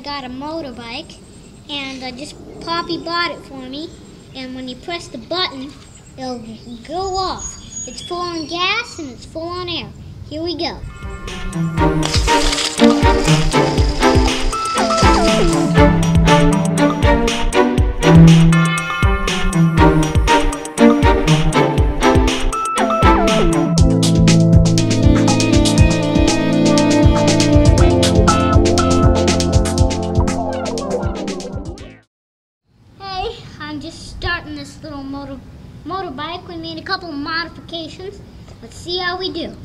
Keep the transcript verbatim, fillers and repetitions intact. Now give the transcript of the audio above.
got a motorbike, and uh, just Poppy bought it for me. And when you press the button, it'll go off. It's full on gas and it's full on air. Here we go. I'm just starting this little motor motorbike. We made a couple of modifications. Let's see how we do.